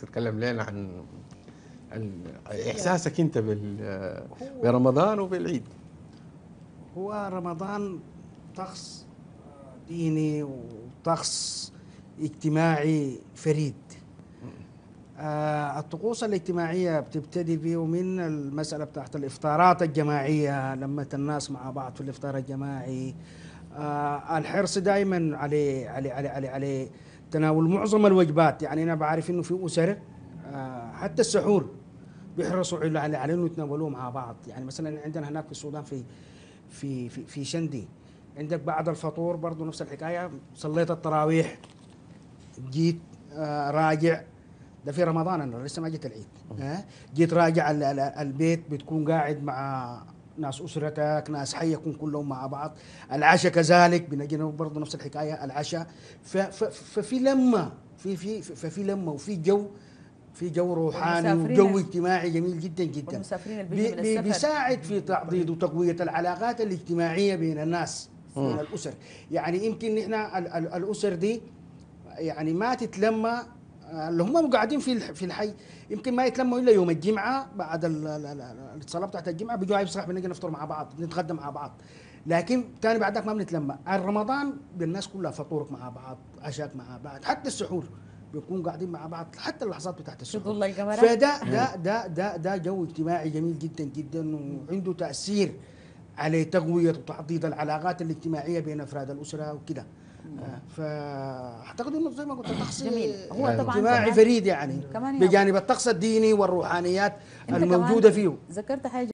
تتكلم لنا عن إحساسك أنت برمضان وبالعيد. هو رمضان طقس ديني وطقس اجتماعي فريد. الطقوس الاجتماعية بتبتدي بيه من المسألة بتاعت الإفطارات الجماعية، لما الناس مع بعض في الإفطار الجماعي. الحرص دائما على تناول معظم الوجبات. يعني أنا بعرف إنه في أسر حتى السحور بيحرصوا على إنه يتناولوه مع بعض. يعني مثلا عندنا هناك في السودان في شندي، عندك بعد الفطور برضو نفس الحكاية، صليت التراويح جيت راجع. ده في رمضان، انا لسه ما جيت العيد. جيت راجع البيت، بتكون قاعد مع ناس اسرتك، ناس حيكم كلهم مع بعض. العشاء كذلك بنجي برضه نفس الحكايه، العشاء. ففي لمه، في لمه، وفي جو، في جو روحاني وجو اجتماعي جميل جدا جدا. والمسافرين اللي بيجي من السفر بيساعد في تعضيد وتقويه العلاقات الاجتماعيه بين الناس، بين الاسر. يعني يمكن احنا الاسر دي يعني ما تتلمى، اللي هم قاعدين في الحي يمكن ما يتلموا الا يوم الجمعه بعد الصلاه بتاعت الجمعه، بيجوا يصح بنجي نفطر مع بعض، نتغدى مع بعض. لكن تاني بعد ذاك ما بنتلمى. رمضان بالناس كلها فطورك مع بعض، عشاك مع بعض، حتى السحور بيكون قاعدين مع بعض، حتى اللحظات بتاعت السحور. فده ده جو اجتماعي جميل جدا جدا، وعنده تاثير على تقويه وتعضيد العلاقات الاجتماعيه بين افراد الاسره وكده. فاعتقد انه زي ما قلت طقس جميل. هو طبعا اجتماعي فريد، يعني بجانب الطقس الديني والروحانيات الموجوده فيه. ذكرت حاجه